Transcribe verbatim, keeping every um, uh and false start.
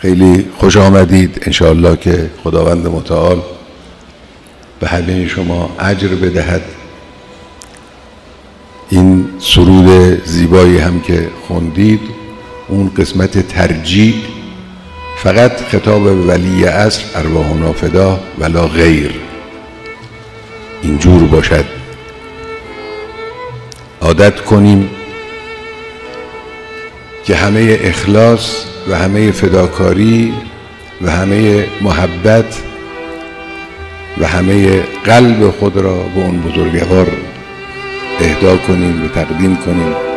خیلی خوش آمدید. انشاءالله که خداوند متعال به همه شما اجر بدهد. این سرود زیبایی هم که خوندید، اون قسمت ترجیع، فقط خطاب ولی عصر ارواحنا فدا ولا غیر، اینجور باشد. عادت کنیم که همه اخلاص و همه فداکاری و همه محبت و همه قلب خود را به اون بزرگوار اهدا کنیم و تقدیم کنیم.